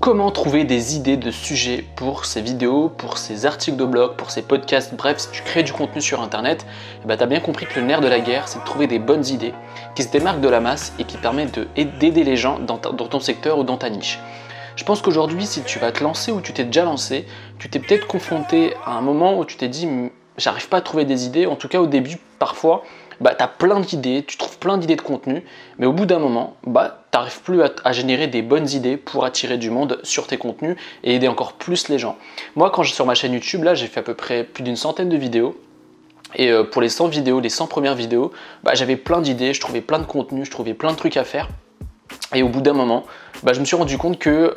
Comment trouver des idées de sujets pour ces vidéos, pour ces articles de blog, pour ces podcasts, bref, si tu crées du contenu sur internet, tu as bien compris que le nerf de la guerre, c'est de trouver des bonnes idées qui se démarquent de la masse et qui permettent d'aider les gens dans ton secteur ou dans ta niche. Je pense qu'aujourd'hui, si tu vas te lancer ou tu t'es déjà lancé, tu t'es peut-être confronté à un moment où tu t'es dit « j'arrive pas à trouver des idées », en tout cas au début, parfois, tu as plein d'idées, tu trouves plein d'idées de contenu, mais au bout d'un moment, tu n'arrives plus à générer des bonnes idées pour attirer du monde sur tes contenus et aider encore plus les gens. Moi, quand sur ma chaîne YouTube, là, j'ai fait à peu près plus d'une centaine de vidéos. Et pour les 100 vidéos, les 100 premières vidéos, j'avais plein d'idées, je trouvais plein de contenus, je trouvais plein de trucs à faire. Et au bout d'un moment, je me suis rendu compte que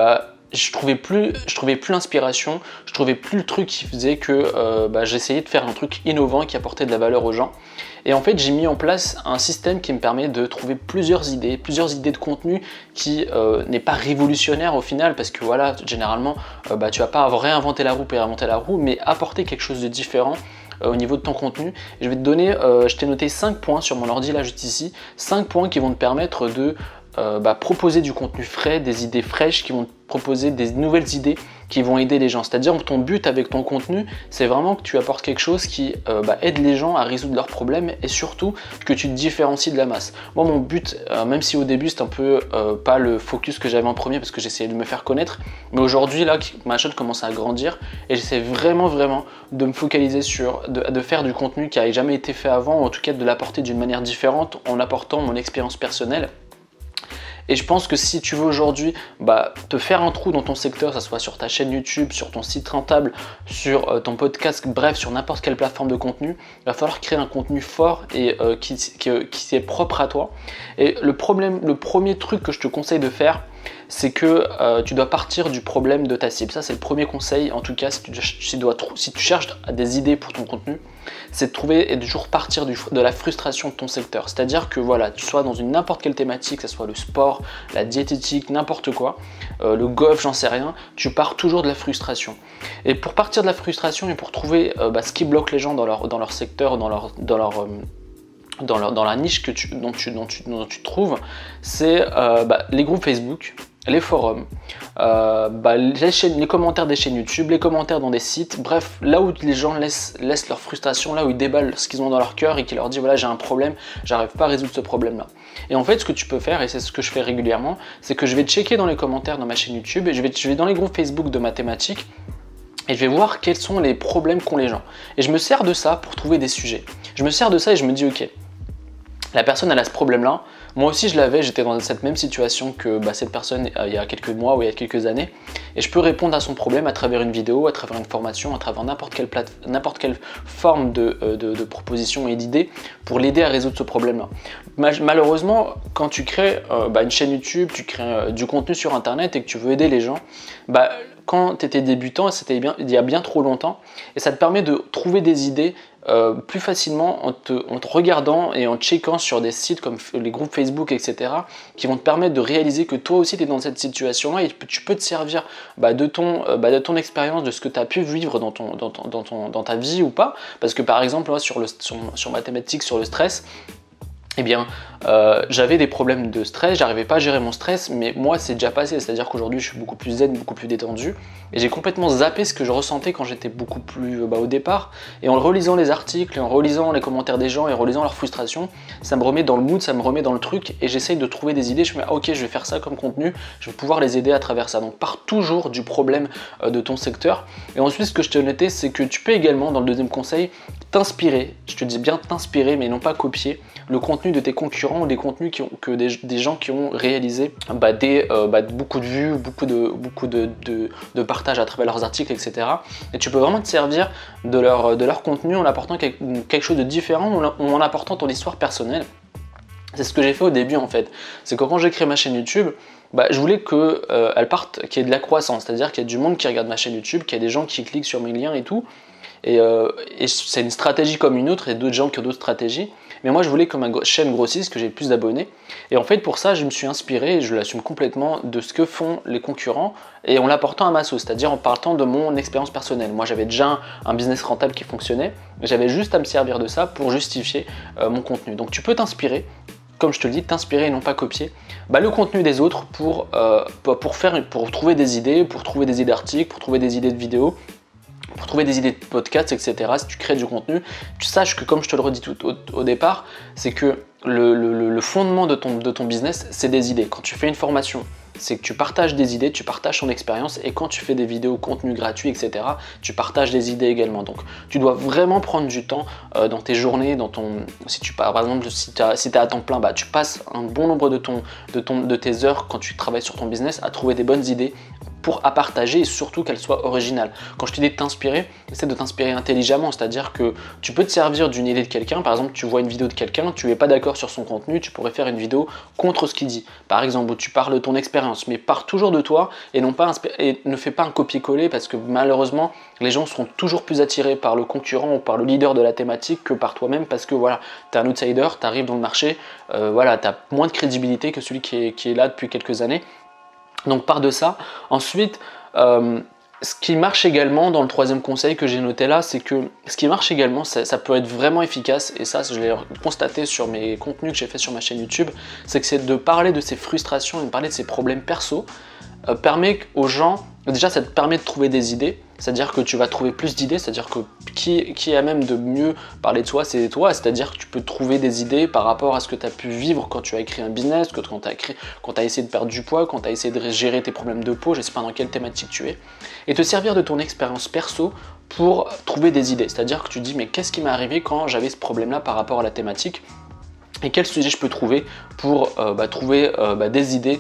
je trouvais plus l'inspiration, je trouvais plus le truc qui faisait que j'essayais de faire un truc innovant qui apportait de la valeur aux gens. Et en fait, j'ai mis en place un système qui me permet de trouver plusieurs idées de contenu qui n'est pas révolutionnaire au final, parce que voilà, généralement, tu vas pas réinventer la roue pour réinventer la roue, mais apporter quelque chose de différent au niveau de ton contenu. Et je vais te donner, je t'ai noté 5 points sur mon ordi là juste ici, 5 points qui vont te permettre de proposer du contenu frais, des idées fraîches qui vont te proposer des nouvelles idées qui vont aider les gens. C'est-à-dire que ton but avec ton contenu, c'est vraiment que tu apportes quelque chose qui aide les gens à résoudre leurs problèmes et surtout que tu te différencies de la masse. Moi, mon but, même si au début c'était un peu pas le focus que j'avais en premier parce que j'essayais de me faire connaître, mais aujourd'hui là, ma chaîne commence à grandir et j'essaie vraiment de me focaliser sur de faire du contenu qui n'avait jamais été fait avant, ou en tout cas de l'apporter d'une manière différente en apportant mon expérience personnelle. Et je pense que si tu veux aujourd'hui te faire un trou dans ton secteur, que ce soit sur ta chaîne YouTube, sur ton site rentable, sur ton podcast, bref, sur n'importe quelle plateforme de contenu, il va falloir créer un contenu fort et qui est propre à toi. Et le premier truc que je te conseille de faire, c'est que tu dois partir du problème de ta cible. Ça, c'est le premier conseil, en tout cas, si tu cherches des idées pour ton contenu, c'est de trouver et de toujours partir de la frustration de ton secteur. C'est-à-dire que voilà, tu sois dans n'importe quelle thématique, que ce soit le sport, la diététique, n'importe quoi, le golf, j'en sais rien, tu pars toujours de la frustration. Et pour partir de la frustration et pour trouver ce qui bloque les gens dans leur secteur, dans la niche dont tu te trouves, c'est les groupes Facebook, les forums, les commentaires des chaînes YouTube, les commentaires dans des sites, bref, là où les gens laissent leur frustration, là où ils déballent ce qu'ils ont dans leur cœur et qui leur dit voilà, j'ai un problème, j'arrive pas à résoudre ce problème là. Et en fait, ce que tu peux faire, et c'est ce que je fais régulièrement, c'est que je vais checker dans les commentaires dans ma chaîne YouTube et je vais dans les groupes Facebook de mathématiques et je vais voir quels sont les problèmes qu'ont les gens. Et je me sers de ça pour trouver des sujets. Je me sers de ça et je me dis ok, la personne elle a ce problème là, moi aussi je l'avais, j'étais dans cette même situation que cette personne il y a quelques mois ou il y a quelques années, et je peux répondre à son problème à travers une vidéo, à travers une formation, à travers n'importe quelle forme de proposition et d'idée pour l'aider à résoudre ce problème là. Malheureusement, quand tu crées une chaîne YouTube, tu crées du contenu sur internet et que tu veux aider les gens, quand tu étais débutant, c'était il y a bien trop longtemps, et ça te permet de trouver des idées plus facilement en te regardant et en checkant sur des sites comme les groupes Facebook, etc., qui vont te permettre de réaliser que toi aussi tu es dans cette situation-là et tu peux te servir de ton expérience, de ce que tu as pu vivre dans ta vie ou pas. Parce que par exemple, sur mathématiques, sur le stress, j'avais des problèmes de stress, j'arrivais pas à gérer mon stress, mais moi c'est déjà passé, c'est-à-dire qu'aujourd'hui je suis beaucoup plus zen, beaucoup plus détendu, et j'ai complètement zappé ce que je ressentais quand j'étais beaucoup plus au départ, et en relisant les articles, et en relisant les commentaires des gens, et en relisant leurs frustrations, ça me remet dans le mood, ça me remet dans le truc, et j'essaye de trouver des idées, je me dis ok, je vais faire ça comme contenu, je vais pouvoir les aider à travers ça. Donc pars toujours du problème de ton secteur, et ensuite ce que je te notais, c'est que tu peux également, dans le deuxième conseil, t'inspirer, je te dis bien t'inspirer, mais non pas copier le contenu de tes concurrents ou des contenus des gens qui ont réalisé beaucoup de vues, beaucoup de partages à travers leurs articles, etc. Et tu peux vraiment te servir de leur contenu en apportant quelque chose de différent ou en apportant ton histoire personnelle. C'est ce que j'ai fait au début en fait. C'est que quand j'ai créé ma chaîne YouTube, je voulais qu'elle parte, qu'il y ait de la croissance, c'est-à-dire qu'il y ait du monde qui regarde ma chaîne YouTube, qu'il y ait des gens qui cliquent sur mes liens et tout. Et c'est une stratégie comme une autre et d'autres gens qui ont d'autres stratégies. Mais moi je voulais que ma chaîne grossisse, que j'ai plus d'abonnés. Et en fait pour ça je me suis inspiré, et je l'assume complètement, de ce que font les concurrents et en l'apportant à ma sauce, c'est-à-dire en partant de mon expérience personnelle. Moi j'avais déjà un business rentable qui fonctionnait, j'avais juste à me servir de ça pour justifier mon contenu. Donc tu peux t'inspirer comme je te le dis, t'inspirer et non pas copier le contenu des autres pour trouver des idées, pour trouver des idées d'articles, pour trouver des idées de vidéos, pour trouver des idées de podcasts, etc. Si tu crées du contenu, tu saches que, comme je te le redis tout au départ, c'est que le fondement de ton business, c'est des idées. Quand tu fais une formation, c'est que tu partages des idées, tu partages ton expérience, et quand tu fais des vidéos, contenu gratuit, etc., tu partages des idées également. Donc tu dois vraiment prendre du temps dans tes journées, par exemple, si tu es à temps plein, tu passes un bon nombre de tes heures quand tu travailles sur ton business à trouver des bonnes idées à partager, et surtout qu'elles soient originales. Quand je te dis de t'inspirer, essaie de t'inspirer intelligemment, c'est-à-dire que tu peux te servir d'une idée de quelqu'un. Par exemple, tu vois une vidéo de quelqu'un, tu n'es pas d'accord sur son contenu, tu pourrais faire une vidéo contre ce qu'il dit, par exemple, où tu parles de ton expérience, mais pars toujours de toi et ne fais pas un copier-coller, parce que malheureusement les gens seront toujours plus attirés par le concurrent ou par le leader de la thématique que par toi-même, parce que voilà, tu es un outsider, tu arrives dans le marché, tu as moins de crédibilité que celui qui est là depuis quelques années. Donc pars de ça. Ensuite, ce qui marche également dans le troisième conseil que j'ai noté là, c'est que ce qui marche également, ça peut être vraiment efficace, et ça je l'ai constaté sur mes contenus que j'ai fait sur ma chaîne YouTube, c'est que c'est de parler de ses frustrations et de parler de ses problèmes perso, permet aux gens, déjà ça te permet de trouver des idées, c'est-à-dire que tu vas trouver plus d'idées, c'est-à-dire que qui est à même de mieux parler de soi, c'est toi, c'est-à-dire que tu peux trouver des idées par rapport à ce que tu as pu vivre quand tu as écrit un business, quand tu as essayé de perdre du poids, quand tu as essayé de gérer tes problèmes de peau, je ne sais pas dans quelle thématique tu es, et te servir de ton expérience perso pour trouver des idées, c'est-à-dire que tu dis mais qu'est-ce qui m'est arrivé quand j'avais ce problème-là par rapport à la thématique, et quel sujet je peux trouver pour trouver des idées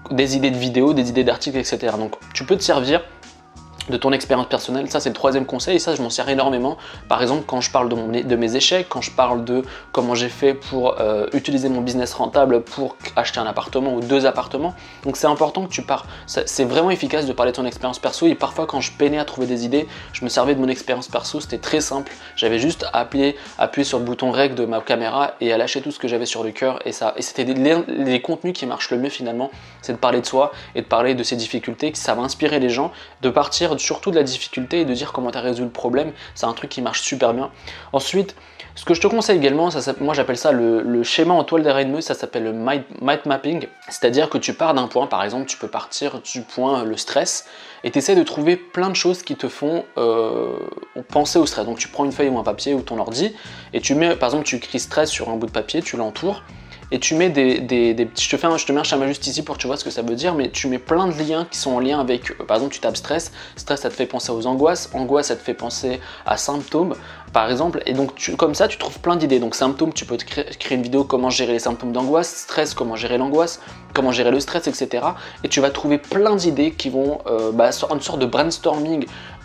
de vidéos, des idées d'articles, etc. Donc tu peux te servir de ton expérience personnelle, ça c'est le troisième conseil, et ça je m'en sers énormément. Par exemple, quand je parle de mes échecs, quand je parle de comment j'ai fait pour utiliser mon business rentable pour acheter un appartement ou 2 appartements. Donc c'est important que tu pars, c'est vraiment efficace de parler de ton expérience perso, et parfois quand je peinais à trouver des idées, je me servais de mon expérience perso, c'était très simple, j'avais juste à appuyer sur le bouton rec de ma caméra et à lâcher tout ce que j'avais sur le cœur, et c'était les contenus qui marchent le mieux finalement, c'est de parler de soi et de parler de ses difficultés, que ça va inspirer les gens, de partir surtout de la difficulté et de dire comment tu as résolu le problème, c'est un truc qui marche super bien. Ensuite, ce que je te conseille également, moi j'appelle ça le schéma en toile d'araignée, ça s'appelle le mind mapping, c'est-à-dire que tu pars d'un point, par exemple tu peux partir du point le stress, et tu essaies de trouver plein de choses qui te font penser au stress. Donc tu prends une feuille ou un papier ou ton ordi, et tu mets, par exemple tu écris stress sur un bout de papier, tu l'entoures, et tu mets je te mets un schéma juste ici pour que tu vois ce que ça veut dire, mais tu mets plein de liens qui sont en lien avec, par exemple tu tapes stress, ça te fait penser aux angoisses, ça te fait penser à symptômes, par exemple, et donc comme ça tu trouves plein d'idées. Donc symptômes, tu peux créer une vidéo comment gérer les symptômes d'angoisse, stress, comment gérer l'angoisse, comment gérer le stress, etc. Et tu vas trouver plein d'idées qui vont une sorte de brainstorming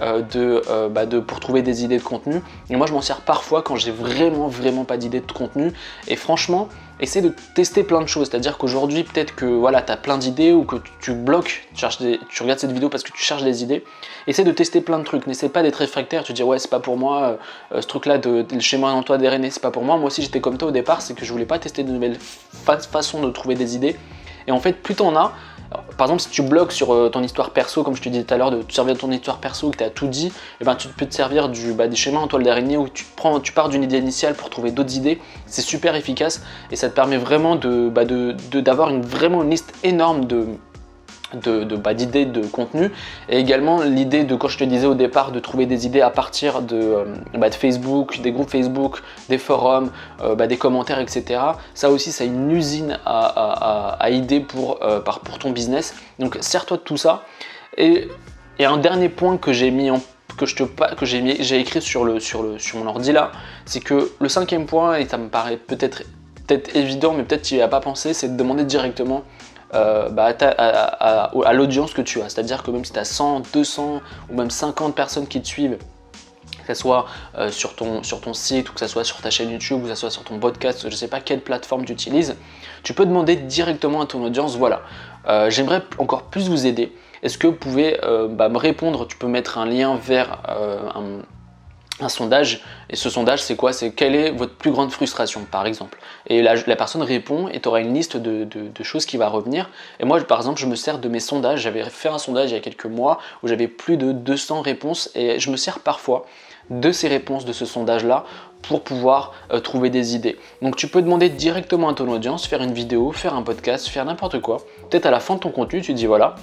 pour trouver des idées de contenu. Et moi je m'en sers parfois quand j'ai vraiment pas d'idées de contenu, et franchement essaie de tester plein de choses, c'est-à-dire qu'aujourd'hui peut-être que voilà, tu as plein d'idées, ou que tu bloques, tu regardes cette vidéo parce que tu cherches des idées, essaie de tester plein de trucs, n'essaie pas d'être réfractaire, tu te dis ouais c'est pas pour moi, ce truc là le schéma en toile d'araignée c'est pas pour moi aussi j'étais comme toi au départ, c'est que je voulais pas tester de nouvelles façons de trouver des idées, et en fait plus t'en as, par exemple si tu bloques sur ton histoire perso, comme je te disais tout à l'heure, de te servir de ton histoire perso, que tu as tout dit, et ben tu peux te servir des schémas en toile d'araignée où tu pars d'une idée initiale pour trouver d'autres idées, c'est super efficace, et ça te permet vraiment d'avoir vraiment une liste énorme d'idées de contenu, et également l'idée de, quand je te disais au départ, de trouver des idées à partir de Facebook, des groupes Facebook, des forums, des commentaires, etc. Ça aussi c'est une usine à idées pour ton business, donc sers-toi de tout ça. Et un dernier point que j'ai mis j'ai écrit sur mon ordi là, c'est que le 5e point, et ça me paraît peut-être évident mais peut-être tu n'y as pas pensé, c'est de demander directement à l'audience que tu as, c'est-à-dire que même si tu as 100, 200 ou même 50 personnes qui te suivent, que ce soit sur ton site, ou que ce soit sur ta chaîne YouTube, ou que ce soit sur ton podcast, je ne sais pas quelle plateforme tu utilises, tu peux demander directement à ton audience, voilà, j'aimerais encore plus vous aider, est-ce que vous pouvez me répondre, tu peux mettre un lien vers un sondage, et ce sondage c'est quoi? C'est quelle est votre plus grande frustration par exemple, et la personne répond et tu auras une liste de choses qui va revenir. Et moi par exemple je me sers de mes sondages, j'avais fait un sondage il y a quelques mois où j'avais plus de 200 réponses, et je me sers parfois de ces réponses de ce sondage là pour pouvoir trouver des idées. Donc tu peux demander directement à ton audience, faire une vidéo, faire un podcast, faire n'importe quoi. Peut-être à la fin de ton contenu, tu dis voilà,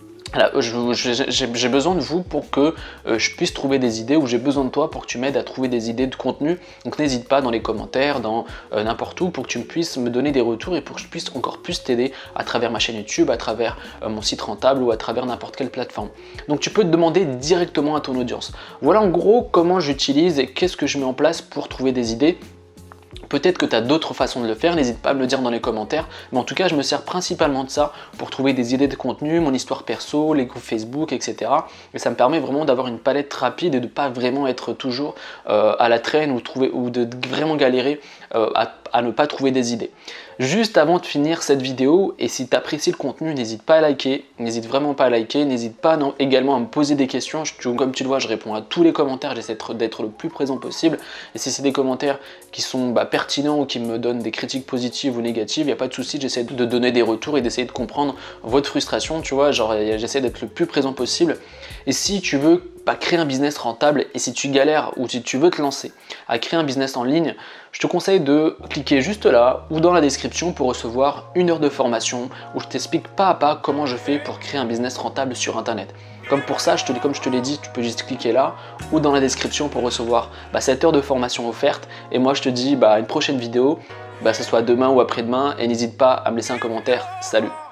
j'ai besoin de vous pour que je puisse trouver des idées, ou j'ai besoin de toi pour que tu m'aides à trouver des idées de contenu. Donc n'hésite pas dans les commentaires, dans n'importe où, pour que tu puisses me donner des retours et pour que je puisse encore plus t'aider à travers ma chaîne YouTube, à travers mon site rentable ou à travers n'importe quelle plateforme. Donc tu peux te demander directement à ton audience. Voilà en gros comment j'utilise et qu'est-ce que je mets en place pour trouver des idées. Peut-être que tu as d'autres façons de le faire, n'hésite pas à me le dire dans les commentaires, mais en tout cas je me sers principalement de ça pour trouver des idées de contenu, mon histoire perso, les groupes Facebook, etc. Et ça me permet vraiment d'avoir une palette rapide et de ne pas vraiment être toujours à la traîne ou de vraiment galérer à ne pas trouver des idées. Juste avant de finir cette vidéo, et si tu apprécies le contenu, n'hésite pas à liker, n'hésite vraiment pas à liker, n'hésite pas également à me poser des questions. Comme tu le vois, je réponds à tous les commentaires, j'essaie d'être le plus présent possible. Et si c'est des commentaires qui sont pertinents ou qui me donnent des critiques positives ou négatives, il n'y a pas de souci, j'essaie de donner des retours et d'essayer de comprendre votre frustration, tu vois, genre j'essaie d'être le plus présent possible. Et si tu veux créer un business rentable et si tu galères ou si tu veux te lancer à créer un business en ligne, je te conseille de cliquer juste là ou dans la description pour recevoir 1 heure de formation où je t'explique pas à pas comment je fais pour créer un business rentable sur internet. Comme pour ça, comme je te l'ai dit, tu peux juste cliquer là ou dans la description pour recevoir cette heure de formation offerte. Et moi je te dis à une prochaine vidéo, que ce soit demain ou après-demain, et n'hésite pas à me laisser un commentaire. Salut!